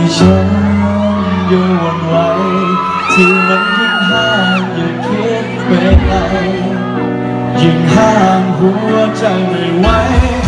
ฉันอยู่วันไหวที่มันยิ่งห่างอย่าคิดไปไกลยิ่งห่างหัวใจไม่ไหว